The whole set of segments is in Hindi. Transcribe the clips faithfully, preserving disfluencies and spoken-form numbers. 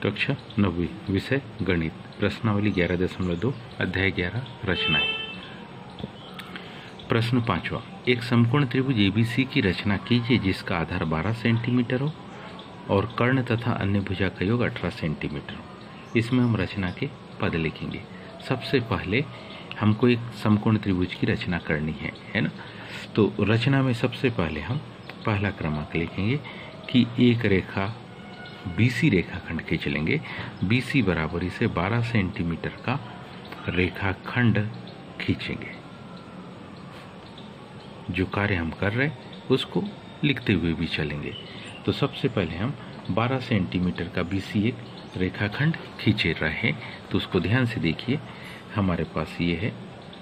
कक्षा नौवीं, विषय गणित, प्रश्नावली ग्यारह दशमलव दो, अध्याय ग्यारह, रचनाएं। प्रश्न पांचवा, एक समकोण त्रिभुज एबीसी की रचना कीजिए जिसका आधार बारह सेंटीमीटर हो और कर्ण तथा अन्य भुजा का योग अठारह सेंटीमीटर हो। इसमें हम रचना के पद लिखेंगे। सबसे पहले हमको एक समकोण त्रिभुज की रचना करनी है, है ना। तो रचना में सबसे पहले हम पहला क्रमांक लिखेंगे कि एक रेखा बीसी रेखाखंड खींच लेंगे। बीसी बराबर इसे बारह सेंटीमीटर का रेखाखंड खींचेंगे। जो कार्य हम कर रहे हैं उसको लिखते हुए भी चलेंगे। तो सबसे पहले हम बारह सेंटीमीटर का बीसी एक रेखाखंड खींच रहे हैं। तो उसको ध्यान से देखिए, हमारे पास ये है।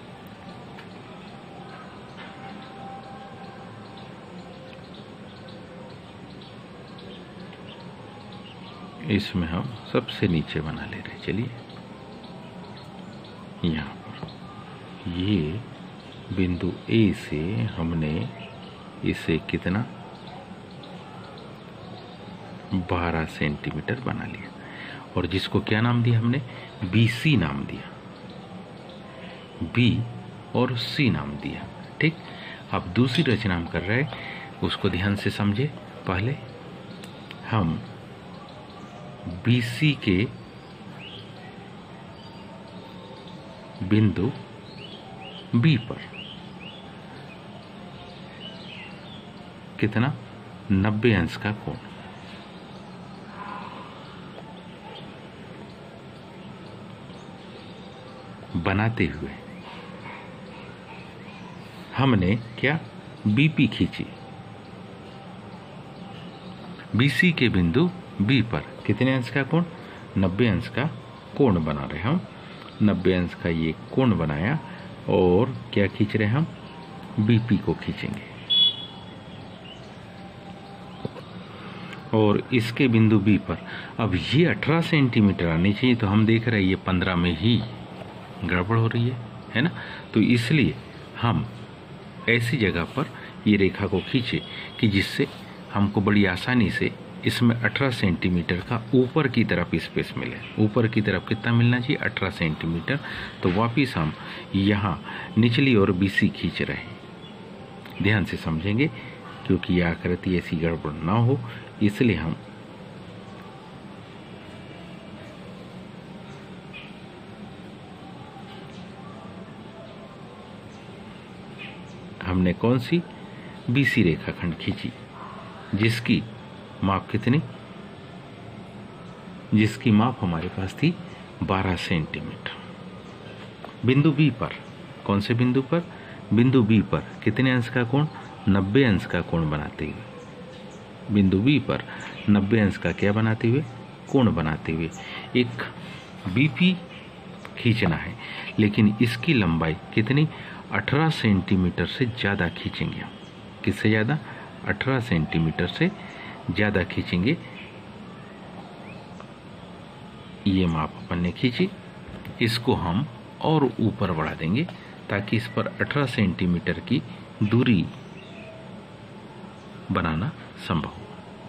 इसमें हम सबसे नीचे बना ले रहे। चलिए, यहाँ पर ये बिंदु ए से हमने इसे कितना बारह सेंटीमीटर बना लिया और जिसको क्या नाम दिया हमने, बी सी नाम दिया, बी और सी नाम दिया। ठीक, अब दूसरी रचना हम कर रहे हैं, उसको ध्यान से समझे। पहले हम बीसी के बिंदु बी पर कितना नब्बे अंश का कोण बनाते हुए हमने क्या बीपी खींची। बीसी के बिंदु बी पर कितने अंश का कोण, नब्बे अंश का कोण बना रहे हम। नब्बे अंश का ये कोण बनाया और क्या खींच रहे हम, बीपी को खींचेंगे। और इसके बिंदु बी पर अब ये अठारह सेंटीमीटर आनी चाहिए, तो हम देख रहे हैं ये पंद्रह में ही गड़बड़ हो रही है, है ना। तो इसलिए हम ऐसी जगह पर ये रेखा को खींचे कि जिससे हमको बड़ी आसानी से इसमें अठारह सेंटीमीटर का ऊपर की तरफ स्पेस मिले। ऊपर की तरफ कितना मिलना चाहिए, अठारह सेंटीमीटर। तो वापिस हम यहाँ निचली ओर बीसी खींच रहे हैं। ध्यान से समझेंगे क्योंकि यह आकृति ऐसी गड़बड़ ना हो, इसलिए हम हमने कौन सी बीसी रेखाखंड खींची जिसकी माप कितनी, जिसकी माप हमारे पास थी बारह सेंटीमीटर। बिंदु बी पर, कौन से बिंदु पर, बिंदु बी पर कितने अंश का कोण, नब्बे अंश का कोण बनाते हुए, बिंदु बी पर नब्बे अंश का क्या बनाते हुए, कोण बनाते हुए एक बीपी खींचना है। लेकिन इसकी लंबाई कितनी, अठारह सेंटीमीटर से ज़्यादा खींचेंगे हम। किससे ज़्यादा, अठारह सेंटीमीटर से ज़्यादा खींचेंगे। ये माप अपन ने खींची, इसको हम और ऊपर बढ़ा देंगे ताकि इस पर अठारह सेंटीमीटर की दूरी बनाना संभव हो।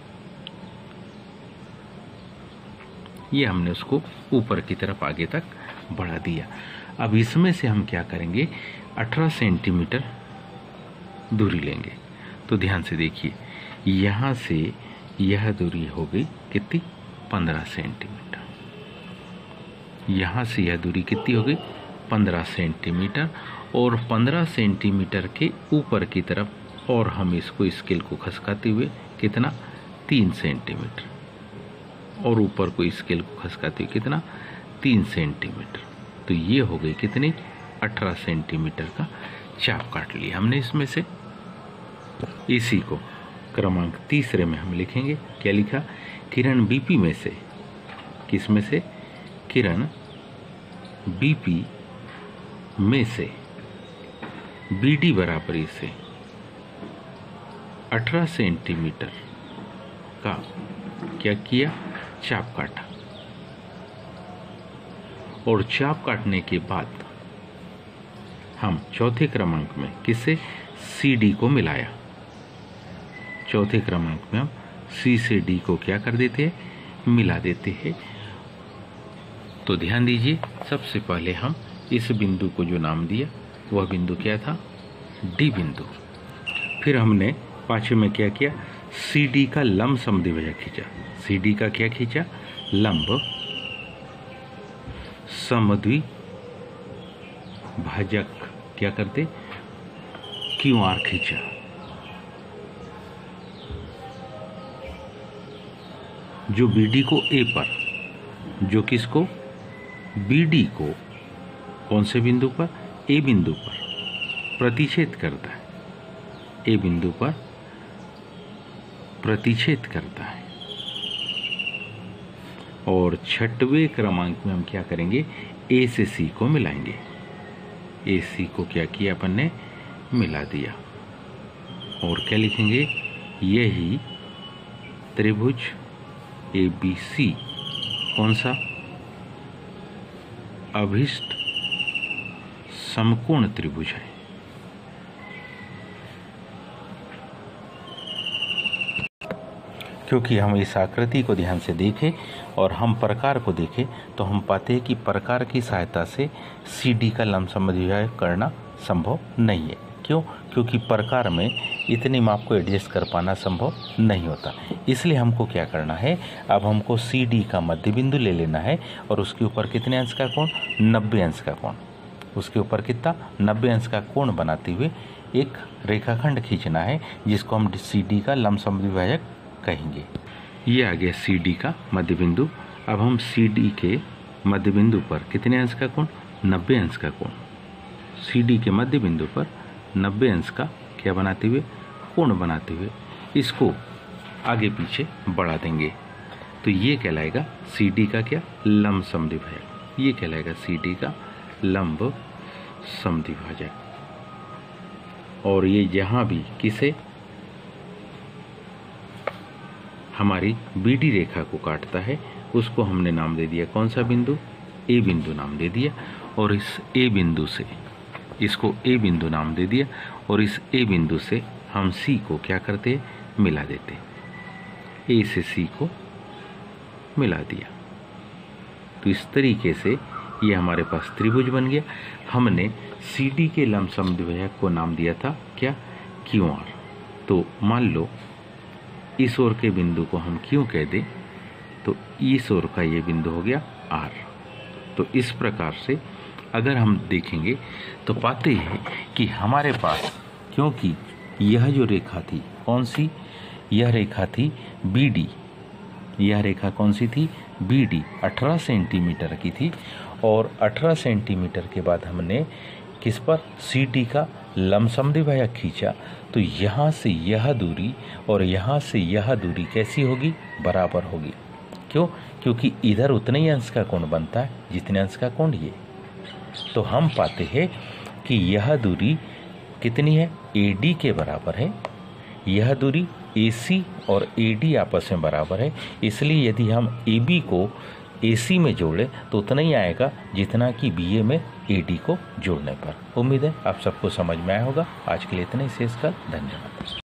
ये हमने उसको ऊपर की तरफ आगे तक बढ़ा दिया। अब इसमें से हम क्या करेंगे, अठारह सेंटीमीटर दूरी लेंगे। तो ध्यान से देखिए, यहाँ से यह दूरी हो गई कितनी, पंद्रह सेंटीमीटर। यहाँ से यह दूरी कितनी हो गई, पंद्रह सेंटीमीटर। और पंद्रह सेंटीमीटर के ऊपर की तरफ और हम इसको स्केल को खसकाते हुए कितना, तीन सेंटीमीटर। और ऊपर को स्केल को खसकाते हुए कितना, तीन सेंटीमीटर। तो ये हो गई कितनी, अठारह सेंटीमीटर का चाप काट लिया हमने इसमें से। इसी को क्रमांक तीसरे में हम लिखेंगे। क्या लिखा, किरण बीपी में से, किस में से, किरण बीपी में से बीडी बराबर इसे अठारह सेंटीमीटर का क्या किया, चाप काटा। और चाप काटने के बाद हम चौथे क्रमांक में किससे, सी डी को मिलाया। चौथे क्रमांक में हम सी से डी को क्या कर देते हैं, मिला देते हैं। तो ध्यान दीजिए, सबसे पहले हम इस बिंदु को जो नाम दिया वह बिंदु क्या था, डी बिंदु। फिर हमने पांचवें में क्या किया, सी डी का लंब समद्विभाजक खींचा। सी डी का क्या खींचा, लंब समद्विभाजक क्या करते, क्यू आर खींचा। जो बीडी को ए पर, जो किसको, बीडी को कौन से बिंदु पर, ए बिंदु पर प्रतिच्छेद करता है, ए बिंदु पर प्रतिच्छेद करता है। और छठवें क्रमांक में हम क्या करेंगे, ए से सी को मिलाएंगे। ए सी को क्या किया अपन ने, मिला दिया। और क्या लिखेंगे, यही त्रिभुज ए बी सी कौन सा, अभिष्ट समकोण त्रिभुज है। क्योंकि हम इस आकृति को ध्यान से देखें और हम प्रकार को देखें तो हम पाते हैं कि प्रकार की सहायता से सी डी का लंब समद्विभाजक करना संभव नहीं है। क्यों, क्योंकि प्रकार में इतनी माप को एडजस्ट कर पाना संभव नहीं होता। इसलिए हमको क्या करना है, अब हमको सी डी का मध्य बिंदु ले लेना है और उसके ऊपर कितने अंश का कोण, नब्बे अंश का कोण, उसके ऊपर कितना, नब्बे अंश का कोण बनाते हुए एक रेखाखंड खींचना है जिसको हम सी डी का लंब समद्विभाजक कहेंगे। ये आ गया सी डी का मध्य बिंदु। अब हम सी डी के मध्य बिंदु पर कितने अंश का कोण, नब्बे अंश का कोण, सी डी के मध्य बिंदु पर नब्बे अंश का क्या बनाते हुए, कोण बनाते हुए इसको आगे पीछे बढ़ा देंगे। तो ये कहलाएगा सी डी का क्या, लंब समद्विभाजक। ये कहलाएगा सी डी का लंब समद्विभाजक। और ये जहाँ भी किसे, हमारी बीडी रेखा को काटता है उसको हमने नाम दे दिया कौन सा बिंदु, ए बिंदु नाम दे दिया। और इस ए बिंदु से, इसको ए बिंदु नाम दे दिया और इस ए बिंदु से हम सी को क्या करते, मिला देते। ए से सी को मिला दिया। तो इस तरीके से ये हमारे पास त्रिभुज बन गया। हमने सी डी के लंब समद्विभाजक को नाम दिया था क्या, क्यू आर। तो मान लो इस ओर के बिंदु को हम क्यों कह दें, तो इस ओर का ये बिंदु हो गया आर। तो इस प्रकार से अगर हम देखेंगे तो पाते हैं कि हमारे पास, क्योंकि यह जो रेखा थी कौन सी, यह रेखा थी बी डी, यह रेखा कौन सी थी, बी डी अठारह सेंटीमीटर की थी। और अठारह सेंटीमीटर के बाद हमने किस पर, सी डी का लंब समद्विभाजक खींचा। तो यहाँ से यह दूरी और यहाँ से यह दूरी कैसी होगी, बराबर होगी। क्यों, क्योंकि इधर उतने ही अंश का कोण बनता है जितने अंश का कोण ये। तो हम पाते हैं कि यह दूरी कितनी है, ए डी के बराबर है। यह दूरी ए सी और ए डी आपस में बराबर है। इसलिए यदि हम ए बी को ए सी में जोड़े तो उतना ही आएगा जितना कि बी ए में ए डी को जोड़ने पर। उम्मीद है आप सबको समझ में आया होगा। आज के लिए इतना ही, शेष कल। धन्यवाद।